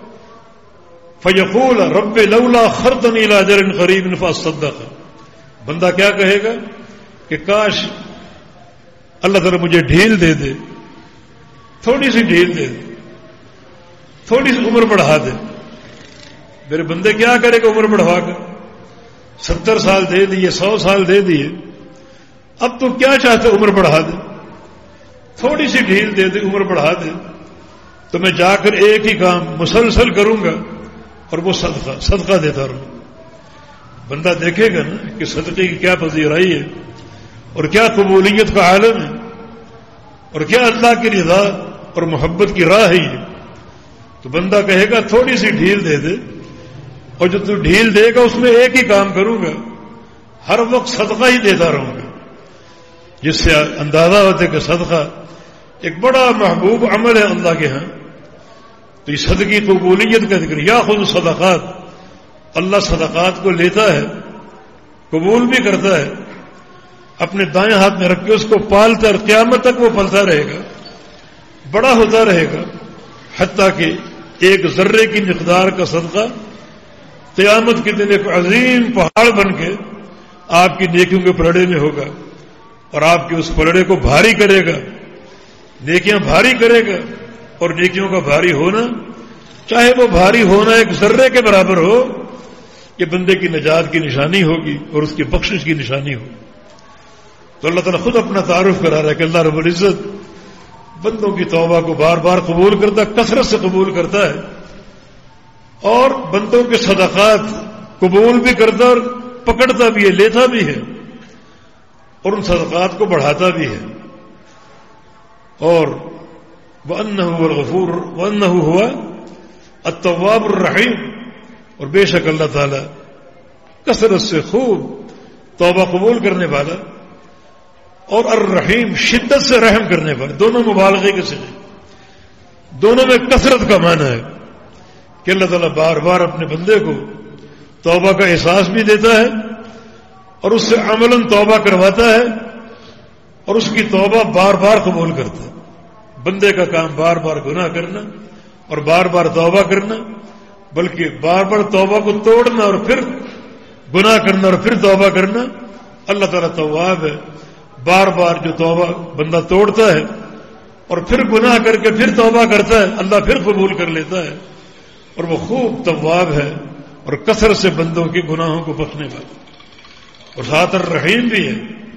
فیقول رب لولا اخرتنی الی اجل قریب فاصدق. بندہ کیا کہے گا کہ کاش اللہ تعالیٰ مجھے ڈھیل دے دے، تھوڑی سی ڈھیل دے دے، تھوڑی سی عمر بڑھا دے. میرے بندے کیا کرے گا عمر بڑھوا کر؟ 70 سال دے دیے، 100 سال دے دیے، اب تو کیا چاہتے عمر بڑھا دے، تھوڑی سی ڈھیل دے دے، عمر بڑھا دے، تو میں جا کر ایک ہی کام مسلسل کروں گا اور وہ صدقہ دیتا رہوں. بندہ دیکھے گا نا کہ صدقے کی کیا پذیرائی ہے اور کیا قبولیت کا عالم ہے اور کیا اللہ کی رضا اور محبت کی راہ ہے یہ. تو بندہ کہے گا تھوڑی سی ڈھیل دے دے، اور جو تو ڈھیل دے گا اس میں ایک ہی کام کروں گا، ہر وقت صدقہ ہی دیتا رہوں گا. جس سے اندازہ ہوتا ہے کہ صدقہ ایک بڑا محبوب عمل ہے اللہ کے ہاں. تو یہ صدقی قبولیت کا ذکر، یا خود صدقات، اللہ صدقات کو لیتا ہے، قبول بھی کرتا ہے، اپنے دائیں ہاتھ میں رکھ کے اس کو پالتا ہے، اور قیامت تک وہ پلتا رہے گا، بڑا ہوتا رہے گا، حتیٰ کہ ایک ذرے کی مقدار کا صدقہ قیامت کے دن ایک عظیم پہاڑ بن کے آپ کی نیکیوں کے پلڑے میں ہوگا، اور آپ کے اس پلڑے کو بھاری کرے گا، نیکیاں بھاری کرے گا. اور نیکیوں کا بھاری ہونا، چاہے وہ بھاری ہونا ایک ذرے کے برابر ہو، یہ بندے کی نجات کی نشانی ہوگی اور اس کی بخشش کی نشانی ہوگی. تو اللہ تعالیٰ خود اپنا تعارف کرا رہا ہے کہ اللہ رب العزت بندوں کی توبہ کو بار بار قبول کرتا ہے، کثرت سے قبول کرتا ہے. اور بندوں کے صدقات قبول بھی کرتا اور پکڑتا بھی ہے، لیتا بھی ہے، اور ان صدقات کو بڑھاتا بھی ہے. اور وَأَنَّهُ هُوَ الْغَفُورُ وَأَنَّهُ هُوَ التَّوَّابُ الرَّحِيمُ، اور بے شک اللہ تعالی کثرت سے خوب توبہ قبول کرنے والا اور الرحیم شدت سے رحم کرنے والا. دونوں مبالغے کے صیغے، دونوں میں کثرت کا معنی ہے کہ اللہ تعالیٰ بار بار اپنے بندے کو توبہ کا احساس بھی دیتا ہے اور اس سے عملاً توبہ کرواتا ہے اور اس کی توبہ بار بار قبول کرتا ہے. بندے کا کام بار بار گناہ کرنا اور بار بار توبہ کرنا، بلکہ بار بار توبہ کو توڑنا اور پھر گناہ کرنا اور پھر توبہ کرنا. اللہ تعالیٰ تواب ہے، بار بار جو توبہ بندہ توڑتا ہے اور پھر گناہ کر کے پھر توبہ کرتا ہے، اللہ پھر قبول کر لیتا ہے. اور وہ خوب تواب ہے اور کثرت سے بندوں کے گناہوں کو بخشنے والا، اور ساتھ الرحیم بھی ہے.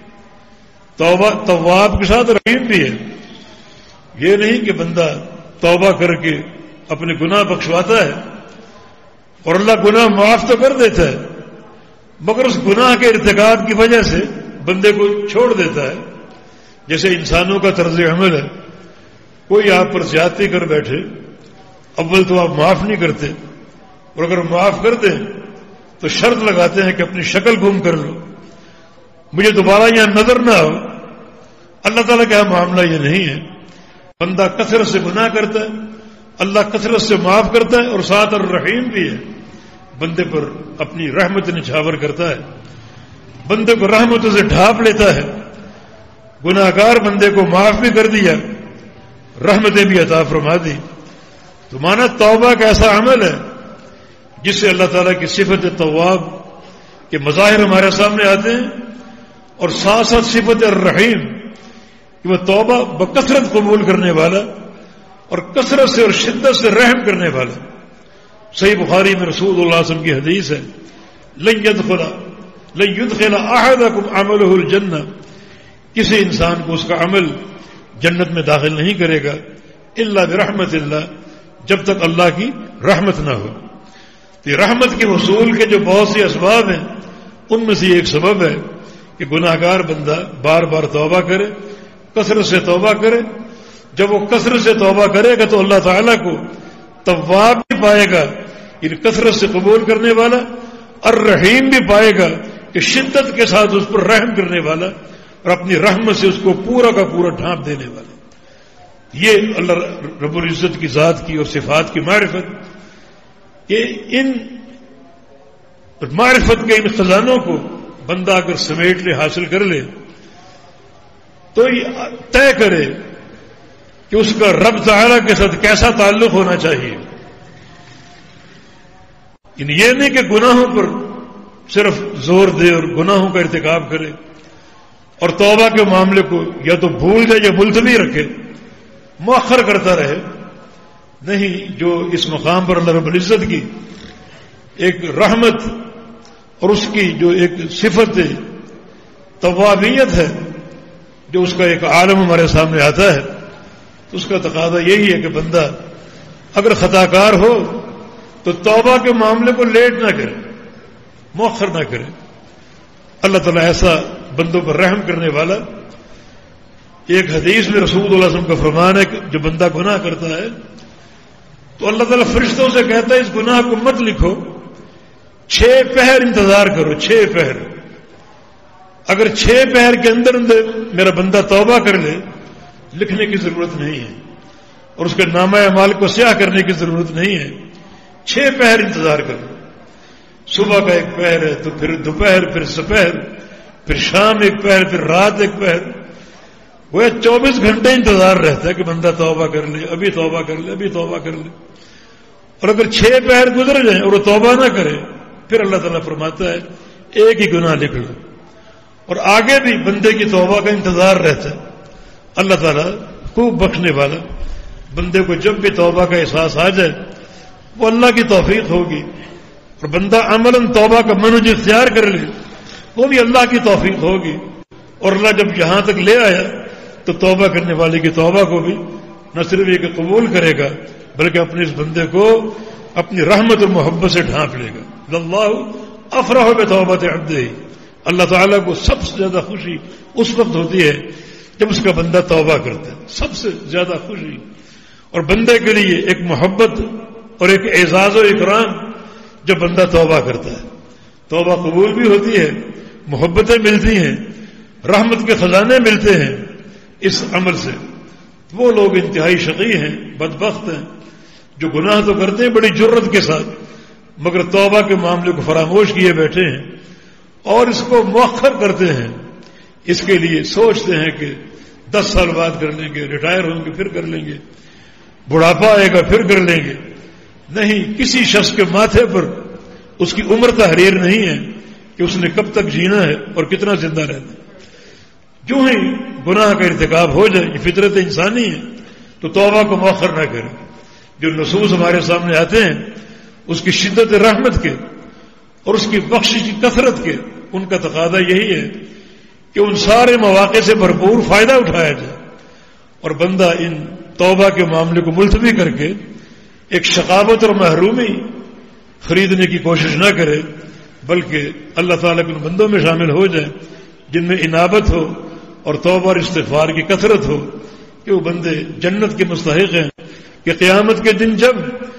تواب کے ساتھ رحیم بھی ہے. یہ نہیں کہ بندہ توبہ کر کے اپنے گناہ بخشواتا ہے اور اللہ گناہ معاف تو کر دیتا ہے، مگر اس گناہ کے ارتکاب کی وجہ سے بندے کو چھوڑ دیتا ہے. جیسے انسانوں کا طرز عمل ہے، کوئی آپ پر زیادتی کر بیٹھے، اول تو آپ معاف نہیں کرتے، اور اگر معاف کر دیں تو شرط لگاتے ہیں کہ اپنی شکل گم کر لو، مجھے دوبارہ یہاں نظر نہ ہو. اللہ تعالیٰ کا معاملہ یہ نہیں ہے. بندہ کثرت سے گناہ کرتا ہے، اللہ کثرت سے معاف کرتا ہے، اور ساتھ الرحیم بھی ہے، بندے پر اپنی رحمت نچھاور کرتا ہے، بندے کو رحمتوں سے ڈھانپ لیتا ہے. گناہگار بندے کو معاف بھی کر دیا، رحمتیں بھی عطا فرما دی. تو مانا توبہ کا ایسا عمل ہے جس سے اللہ تعالیٰ کی صفت تواب کے مظاہر ہمارے سامنے آتے ہیں، اور ساتھ ساتھ صفت الرحیم کہ وہ توبہ بکثرت قبول کرنے والا اور کثرت سے اور شدت سے رحم کرنے والا. صحیح بخاری میں رسول اللہ صلی اللہ علیہ وسلم کی حدیث ہے، لن يدخل احدكم عمله الجنہ، کسی انسان کو اس کا عمل جنت میں داخل نہیں کرے گا الا برحمت اللہ، جب تک اللہ کی رحمت نہ ہو. تو رحمت کے حصول کے جو بہت سے اسباب ہیں، ان میں سے ایک سبب ہے کہ گناہگار بندہ بار بار توبہ کرے، کثرت سے توبہ کرے. جب وہ کثرت سے توبہ کرے گا تو اللہ تعالیٰ کو تواب بھی پائے گا، ان کثرت سے قبول کرنے والا، اور رحیم بھی پائے گا کہ شدت کے ساتھ اس پر رحم کرنے والا اور اپنی رحمت سے اس کو پورا کا پورا ڈھانپ دینے والا. یہ اللہ رب العزت کی ذات کی اور صفات کی معرفت، کہ ان معرفت کے ان خزانوں کو بندہ اگر سمیٹ لے، حاصل کر لے، تو یہ طے کرے کہ اس کا رب تعالیٰ کے ساتھ کیسا تعلق ہونا چاہیے. یہ نہیں کہ گناہوں پر صرف زور دے اور گناہوں کا ارتکاب کرے اور توبہ کے معاملے کو یا تو بھول جائے یا ملتوی رکھے، مؤخر کرتا رہے. نہیں، جو اس مقام پر اللہ رب العزت کی ایک رحمت اور اس کی جو ایک صفت توابیت ہے، جو اس کا ایک عالم ہمارے سامنے آتا ہے، تو اس کا تقاضا یہی ہے کہ بندہ اگر خطا کار ہو تو توبہ کے معاملے کو لیٹ نہ کرے، مؤخر نہ کرے. اللہ تعالیٰ ایسا بندوں پر رحم کرنے والا. ایک حدیث میں رسول اللہ صلی اللہ علیہ وسلم کا فرمان ہے کہ جو بندہ گناہ کرتا ہے تو اللہ تعالیٰ فرشتوں سے کہتا ہے اس گناہ کو مت لکھو، 6 پہر انتظار کرو. 6 پہر، اگر 6 پہر کے اندر میرا بندہ توبہ کر لے، لکھنے کی ضرورت نہیں ہے اور اس کے نامہ اعمال کو سیاہ کرنے کی ضرورت نہیں ہے. 6 پہر انتظار کرو. صبح کا 1 پہر ہے تو پھر دوپہر، پھر سپہر، پھر شام 1 پہر، پھر رات 1 پہر. وہ 24 گھنٹے انتظار رہتا ہے کہ بندہ توبہ کر لے، ابھی توبہ کر لے، ابھی توبہ کر لے. اور اگر 6 پہر گزر جائیں اور وہ توبہ نہ کرے، پھر اللہ تعالیٰ فرماتا ہے ایک ہی گناہ لکھ لو. اور آگے بھی بندے کی توبہ کا انتظار رہتا ہے. اللہ تعالیٰ خوب بخشنے والا. بندے کو جب بھی توبہ کا احساس آ جائے وہ اللہ کی توفیق ہوگی، اور بندہ عملاً توبہ کا منہج اختیار کر لے وہ بھی اللہ کی توفیق ہوگی. اور اللہ جب یہاں تک لے آیا تو توبہ کرنے والے کی توبہ کو بھی نہ صرف یہ کہ قبول کرے گا بلکہ اپنے اس بندے کو اپنی رحمت اور محبت سے ڈھانپ لے گا. اللہ افرح بتوبۃ عبدہ، اللہ تعالیٰ کو سب سے زیادہ خوشی اس وقت ہوتی ہے جب اس کا بندہ توبہ کرتا ہے، سب سے زیادہ خوشی. اور بندے کے لیے ایک محبت اور ایک اعزاز و اکرام جب بندہ توبہ کرتا ہے. توبہ قبول بھی ہوتی ہے، محبتیں ملتی ہیں، رحمت کے خزانے ملتے ہیں اس عمل سے. وہ لوگ انتہائی شقی ہیں، بدبخت ہیں، جو گناہ تو کرتے ہیں بڑی جرت کے ساتھ، مگر توبہ کے معاملے کو فراموش کیے بیٹھے ہیں اور اس کو مؤخر کرتے ہیں. اس کے لیے سوچتے ہیں کہ 10 سال بعد کر لیں گے، ریٹائر ہوں گے پھر کر لیں گے، بڑھاپا آئے گا پھر کر لیں گے. نہیں، کسی شخص کے ماتھے پر اس کی عمر تحریر نہیں ہے کہ اس نے کب تک جینا ہے اور کتنا زندہ رہنا ہے. جو ہی گناہ کا ارتکاب ہو جائے، یہ فطرت انسانی ہے، تو توبہ کو مؤخر نہ کرے. جو نصوص ہمارے سامنے آتے ہیں اس کی شدت رحمت کے اور اس کی بخشش کی کثرت کے، ان کا تقاضا یہی ہے کہ ان سارے مواقع سے بھرپور فائدہ اٹھایا جائے اور بندہ ان توبہ کے معاملے کو ملتوی کر کے ایک شقاوت اور محرومی خریدنے کی کوشش نہ کرے، بلکہ اللہ تعالیٰ کے ان بندوں میں شامل ہو جائے جن میں انابت ہو اور توبہ اور استغفار کی کثرت ہو کہ وہ بندے جنت کے مستحق ہیں کہ قیامت کے دن جب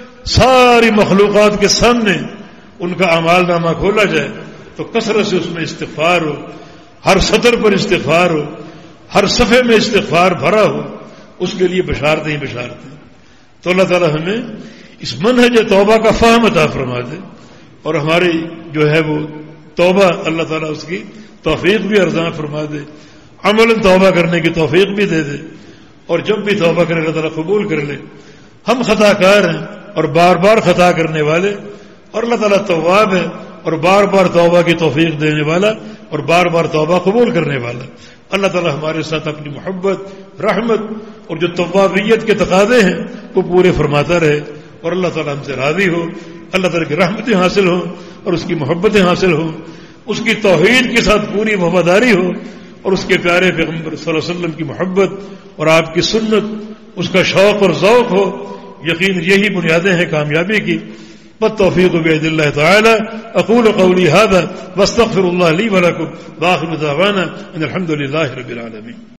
ساری مخلوقات کے سامنے ان کا اعمال نامہ کھولا جائے تو کثرت سے اس میں استغفار ہو، ہر سطر پر استغفار ہو، ہر صفحے میں استغفار بھرا ہو. اس کے لیے بشارتیں ہی بشارتیں. تو اللہ تعالیٰ ہمیں اس منہج توبہ کا فہم عطا فرما دے اور ہماری جو ہے وہ توبہ اللہ تعالیٰ اس کی توفیق بھی ارزاں فرما دے، عملاً توبہ کرنے کی توفیق بھی دے دے. اور جب بھی توبہ کرے اللہ تعالیٰ قبول کر لے. ہم خطا کار ہیں اور بار بار خطا کرنے والے، اور اللہ تعالیٰ تواب ہے اور بار بار توبہ کی توفیق دینے والا اور بار بار توبہ قبول کرنے والا. اللہ تعالیٰ ہمارے ساتھ اپنی محبت، رحمت اور جو توابیت کے تقاضے ہیں وہ پورے فرماتا رہے اور اللہ تعالیٰ ہم سے راضی ہو. اللہ تعالیٰ کی رحمتیں حاصل ہوں اور اس کی محبتیں حاصل ہوں، اس کی توحید کے ساتھ پوری وفاداری ہو اور اس کے پیارے پیغمبر صلی اللہ علیہ وسلم کی محبت اور آپ کی سنت، اس کا شوق اور ذوق ہو. یقین یہی بنیادیں ہیں کامیابی کی. والتوفیق بید اللہ تعالی. اقول قولی هذا واستغفر الله لي ولكم واخر دعوانا ان الحمد لله رب العالمين.